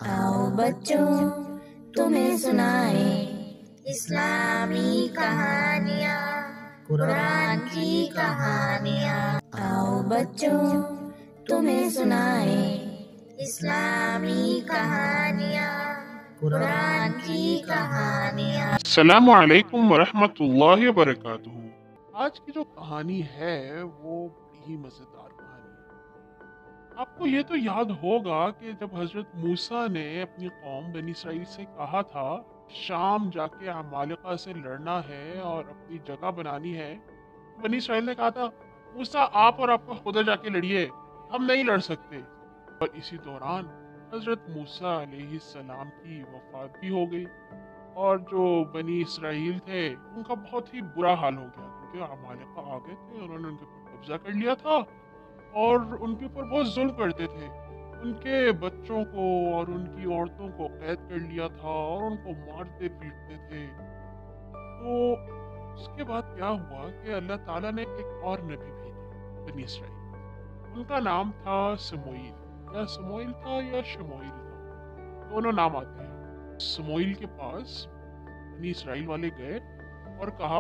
आओ बच्चों तुम्हें सुनाए इस्लामी कहानियाँ, कुरान की कहानियाँ। आओ बच्चों तुम्हें सुनाए इस्लामी कहानियाँ, कुरान की कहानियाँ। अस्सलामु अलैकुम वरहमतुल्लाहि वबरकातुहू। आज की जो कहानी है वो बड़ी ही मज़ेदार कहानी है। आपको ये तो याद होगा कि जब हज़रत मूसा ने अपनी कौम बनी इसराइल से कहा था शाम जाके अमालिका से लड़ना है और अपनी जगह बनानी है, बनी इसराइल ने कहा था मूसा आप और आपका खुदा जाके लड़िए, हम नहीं लड़ सकते। और इसी दौरान हज़रत मूसा अलैहिस्सलाम की वफ़ात भी हो गई और जो बनी इसराइल थे उनका बहुत ही बुरा हाल हो गया क्योंकि अमालिका आ गए थे, उन्होंने उनके ऊपर कब्जा कर लिया था और उनके ऊपर बहुत जुल्म करते थे। उनके बच्चों को और उनकी औरतों को कैद कर लिया था और उनको मारते पीटते थे। तो उसके बाद क्या हुआ कि अल्लाह ताला ने एक और नबी भेजा बनी इसराइल। उनका नाम था समोइल, या समोइल था या शमोइल था, दोनों नाम आते हैं। समोइल के पास बनी इसराइल वाले गए और कहा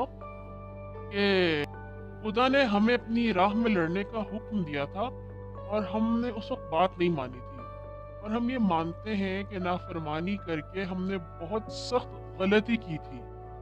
कि खुदा ने हमें अपनी राह में लड़ने का हुक्म दिया था और हमने उस वक्त बात नहीं मानी थी और हम ये मानते हैं कि नाफरमानी करके हमने बहुत सख्त गलती की थी।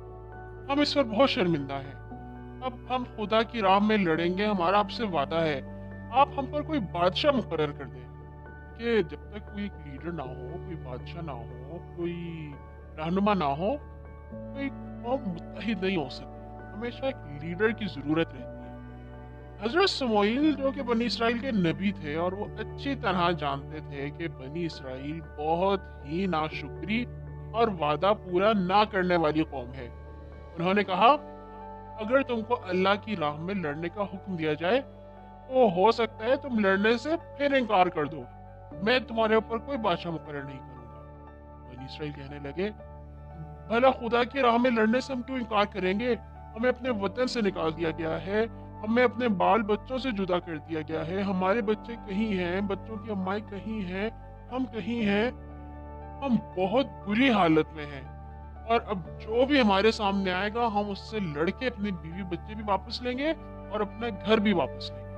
हम इस पर बहुत शर्मिंदा हैं। अब हम खुदा की राह में लड़ेंगे, हमारा आपसे वादा है। आप हम पर कोई बादशाह मुकर्रर कर दें कि जब तक कोई एक लीडर ना हो, कोई बादशाह ना हो, कोई रहनुमा ना हो, कोई कौम मुत्तहिद नहीं हो सकती। हमेशा एक लीडर की जरूरत रहती है। हजरत समोइल जो कि बनी इसराइल के नबी थे और वो अच्छी तरह जानते थे कि बनी इसराइल बहुत ही नाशुक्री और वादा पूरा ना करने वाली कौम है। उन्होंने कहा अगर तुमको अल्लाह की राह में लड़ने का हुक्म दिया जाए तो हो सकता है तुम लड़ने से फिर इनकार कर दो, मैं तुम्हारे ऊपर कोई बादशाह मुकर्रर नहीं करूंगा। बनी इसराइल कहने लगे भला खुदा की राह में लड़ने से हम क्यों इनकार करेंगे? हमें अपने वतन से निकाल दिया गया है, हमें अपने बाल बच्चों से जुदा कर दिया गया है, हमारे बच्चे कहीं हैं, बच्चों की अम्माई कहीं हैं, हम कहीं हैं, हम बहुत बुरी हालत में हैं और अब जो भी हमारे सामने आएगा हम उससे लड़के अपने बीवी बच्चे भी वापस लेंगे और अपना घर भी वापस लेंगे।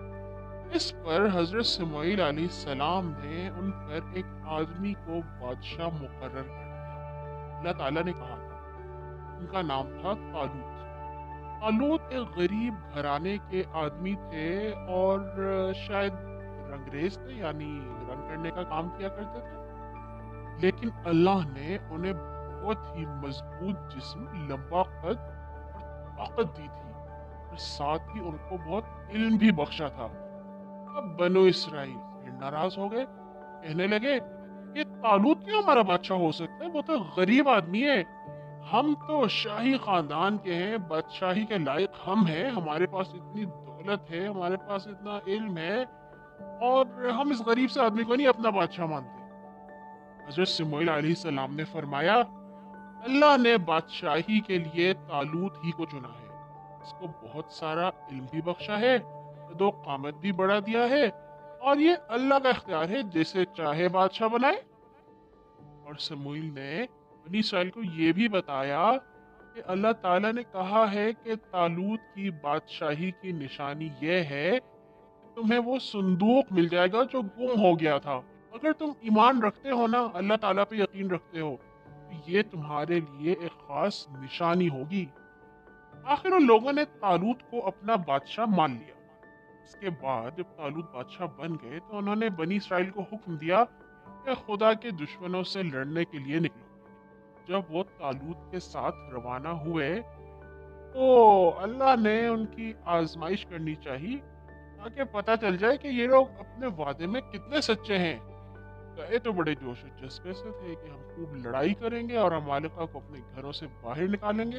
इस पर हजरत समोइल अलैहिस्सलाम ने उन पर एक आदमी को बादशाह मुकर्रर कर दिया। अल्लाह ताला ने कहा था, उनका नाम था तालूत। तालूत एक गरीब घराने के आदमी थे और शायद रंगरेज थे, यानी रंग करने का काम किया करते थे। लेकिन अल्लाह ने उन्हें बहुत ही मजबूत जिस्म, लंबा कद और ताकत दी थी और साथ ही उनको बहुत इल्म भी बख्शा था। अब बनो इसराइल फिर नाराज हो गए, कहने लगे ये तालूत क्यों हमारा बादशाह हो सकता है? वो तो गरीब आदमी है, हम तो शाही खानदान के हैं, बादशाही के लायक हम हैं, हमारे पास इतनी दौलत है, हमारे पास इतना इल्म है और हम इस गरीब से आदमी को नहीं अपना बादशाह मानते। हजरत समूएल अलैहिस्सलाम ने फरमाया अल्लाह ने बादशाही के लिए तालूत ही को चुना है, इसको बहुत सारा इल्म भी बख्शा है, दो कामत भी बढ़ा दिया है और ये अल्लाह का इख्तियार है, जैसे चाहे बादशाह बनाए। और समूएल ने बनी इसराइल को ये भी बताया कि अल्लाह ताला ने कहा है कि तालूत की बादशाही की निशानी ये है कि तुम्हें वो संदूक मिल जाएगा जो गुम हो गया था। अगर तुम ईमान रखते हो ना, अल्लाह ताला पे यकीन रखते हो, तो ये तुम्हारे लिए एक खास निशानी होगी। आखिर उन लोगों ने तालूत को अपना बादशाह मान लिया। इसके बाद जब तालूत बादशाह बन गए तो उन्होंने बनी इसराइल को हुक्म दिया कि खुदा के दुश्मनों से लड़ने के लिए निकलो। जब वो तालूत के साथ रवाना हुए तो अल्लाह ने उनकी आजमाइश करनी चाहिए ताकि पता चल जाए कि ये लोग अपने वादे में कितने सच्चे हैं। गए तो बड़े जोश और जज्बे से थे कि हम खूब लड़ाई करेंगे और अमालिका को अपने घरों से बाहर निकालेंगे।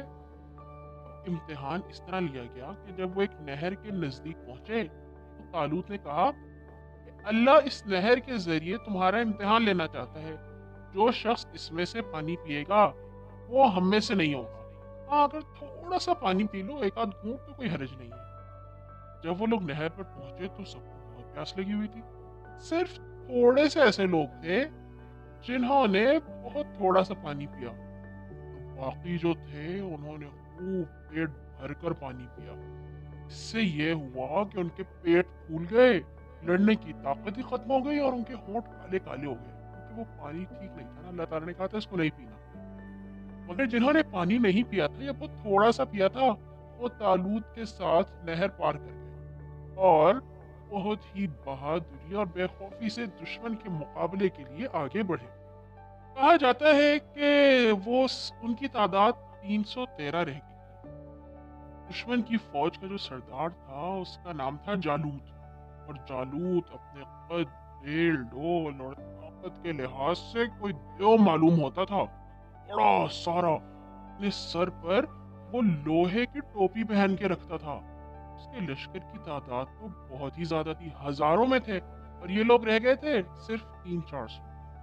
इम्तिहान इस तरह लिया गया कि जब वो एक नहर के नजदीक पहुंचे तो तालूत ने कहा कि अल्लाह इस नहर के जरिए तुम्हारा इम्तिहान लेना चाहता है, जो शख्स इसमें से पानी पिएगा वो हम में से नहीं होगा। हाँ, अगर थोड़ा सा पानी पी लो, एक आध घूंट, तो कोई हर्ज नहीं है। जब वो लोग नहर पर पहुंचे तो सबको बहुत प्यास लगी हुई थी। सिर्फ थोड़े से ऐसे लोग थे जिन्होंने बहुत थोड़ा सा पानी पिया। तो बाकी जो थे उन्होंने खूब पेट भरकर पानी पिया। इससे ये हुआ कि उनके पेट फूल गए, लड़ने की ताकत ही खत्म हो गई और उनके होंठ काले काले हो गए, क्योंकि वो पानी ठीक नहीं था ना। अल्लाह ताला ने कहा था इसको नहीं पीना। मगर जिन्होंने पानी नहीं पिया था या बहुत थोड़ा सा पिया था, वो तालूत के साथ नहर पार कर गए और बहुत ही बहादुरी और बेखौफी से दुश्मन के मुकाबले के लिए आगे बढ़े। कहा जाता है कि उनकी तादाद 313 रह गई। दुश्मन की फौज का जो सरदार था उसका नाम था जालूत। और जालूत अपने कद, डेल डोल और ताकत के लिहाज से कोई देव मालूम होता था। बड़ा सारा, अपने सर पर वो लोहे की टोपी पहन के रखता था। उसके लश्कर की तादाद तो बहुत ही ज्यादा थी, हजारों में थे, और ये लोग रह गए थे सिर्फ 300-400।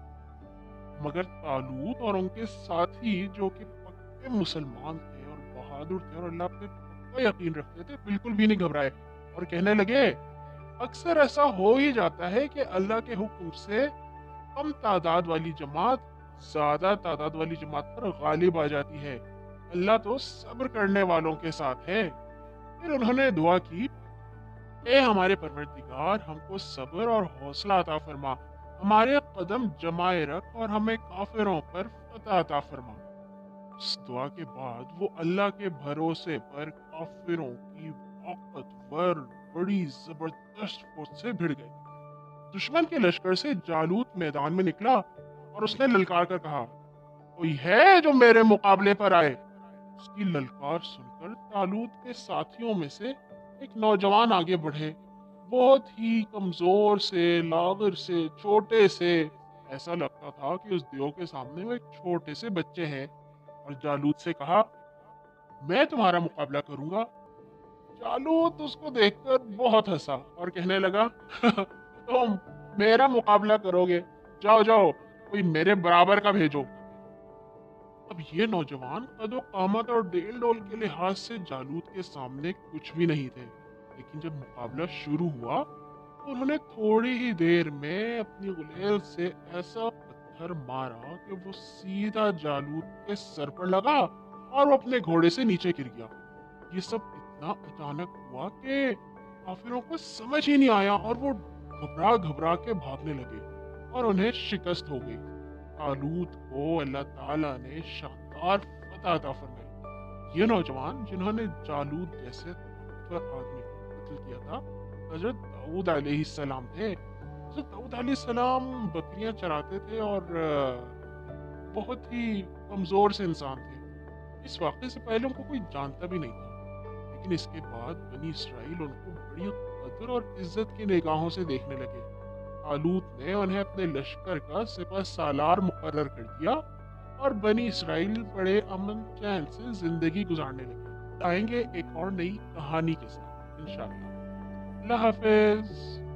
मगर तालूत और उनके साथी जो कि पक्के मुसलमान थे और बहादुर थे और अल्लाह पे पक्का यकीन रखते थे, बिल्कुल भी नहीं घबराए और कहने लगे, अक्सर ऐसा हो ही जाता है कि अल्लाह के हुक्म से कम तादाद वाली जमात ज्यादा तादाद वाली जमात पर गालिब आ जाती है। अल्लाह तो सब्र करने वालों के साथ है। फिर उन्होंने दुआ की, ए हमारे परवरदिगार, हमको सब्र और हौसला अता फरमा, हमारे कदम जमाए रख और हमें काफिरों पर फतह अता फरमा। इस दुआ के बाद वो अल्लाह के भरोसे पर काफिरों की ताकतवर बड़ी जबरदस्त फौज से भिड़ गए। दुश्मन के लश्कर से जालूत मैदान में निकला और उसने ललकार कर कहा, कोई है जो मेरे मुकाबले पर आए? उसकी ललकार सुनकर तालूत के साथियों में से एक नौजवान आगे बढ़े, बहुत ही कमजोर से, लागर से, छोटे से। ऐसा लगता था कि उस देव के सामने वो एक छोटे से बच्चे हैं। और जालूत से कहा, मैं तुम्हारा मुकाबला करूंगा। जालूत उसको देखकर बहुत हंसा और कहने लगा, तुम मेरा मुकाबला करोगे? जाओ जाओ, कोई मेरे बराबर का भेजो। अब ये नौजवान कदो कामत और डेल डोल के लिहाज से जालूत के सामने कुछ भी नहीं थे, लेकिन जब मुकाबला शुरू हुआ तो उन्होंने थोड़ी ही देर में अपनी गुलेल से ऐसा पत्थर मारा कि वो सीधा जालूत के सर पर लगा और वो अपने घोड़े से नीचे गिर गया। ये सब इतना अचानक हुआ कि काफिरों को समझ ही नहीं आया और वो घबरा घबरा के भागने लगे और उन्हें शिकस्त हो गई। तालूत को अल्लाह ताला ने शानदार फतह अता फरमाई। ये नौजवान जिन्होंने जालूत जैसे ताकतवर आदमी को कत्ल किया था, हजरत दाऊद अलैहिस्सलाम थे। हजरत दाऊद अलैहिस्सलाम बकरियां चराते थे और बहुत ही कमजोर से इंसान थे। इस वाक़े से पहले उनको कोई जानता भी नहीं था, लेकिन इसके बाद बनी इसराइल उनको बड़ी कदर और इज्जत की निगाहों से देखने लगे। तालूत ने उन्हें अपने लश्कर का सिपह सालार मुकर्रर कर दिया और बनी इसराइल बड़े अमन चैन से जिंदगी गुजारने लगे। आएंगे एक और नई कहानी के साथ इंशाअल्लाह। अल्लाह हाफिज।